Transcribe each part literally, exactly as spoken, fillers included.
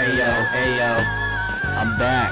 Hey yo, hey yo, I'm back,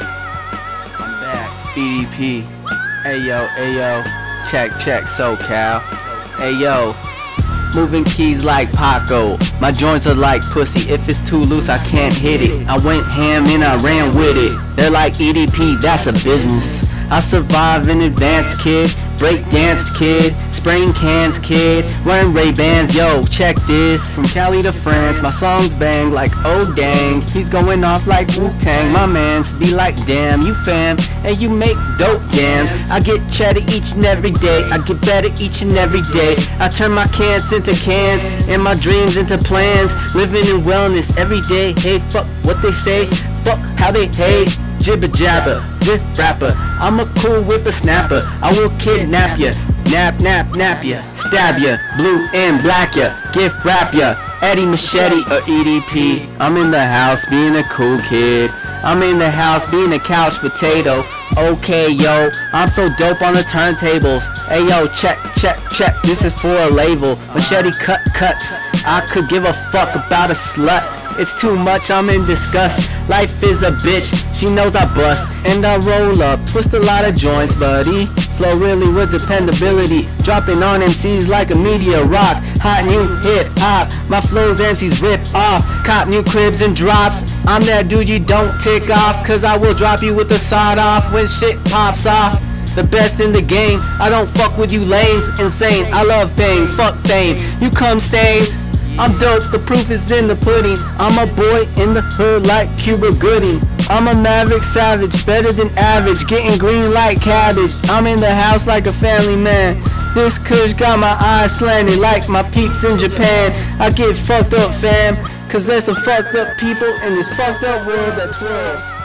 I'm back, E D P, hey yo, hey yo, check, check, SoCal, hey yo, moving keys like Paco, my joints are like pussy, if it's too loose I can't hit it, I went ham and I ran with it, they're like E D P, that's a business, I survive in advance kid, break danced kid, spraying cans kid, wearing Ray-Bans, yo, check this, from Cali to France, my songs bang like oh dang, he's going off like Wu-Tang, my mans be like damn, you fam, and you make dope jams, I get cheddar each and every day, I get better each and every day, I turn my cans into cans, and my dreams into plans, living in wellness every day, hey fuck what they say, fuck how they hate, jibber jabber, drip rapper, I'm a cool whippersnapper, I will kidnap ya, nap nap nap ya, stab ya, blue and black ya, gift wrap ya, Eddie Machete or E D P, I'm in the house being a cool kid, I'm in the house being a couch potato, okay yo, I'm so dope on the turntables, hey yo, check check check, this is for a label, Machete cut cuts, I could give a fuck about a slut, it's too much, I'm in disgust. Life is a bitch, she knows I bust. And I roll up, twist a lot of joints, buddy. Flow really with dependability. Dropping on M Cs like a meteor rock. Hot new hip hop, my flows M Cs rip off. Cop new cribs and drops. I'm that dude you don't tick off, cause I will drop you with the side off when shit pops off. The best in the game, I don't fuck with you lames. Insane, I love fame, fuck fame. You come stains. I'm dope, the proof is in the pudding. I'm a boy in the hood like Cuba Gooding. I'm a maverick savage, better than average, getting green like cabbage. I'm in the house like a family man. This kush got my eyes slanted like my peeps in Japan. I get fucked up fam, cause there's some fucked up people in this fucked up world that twirls.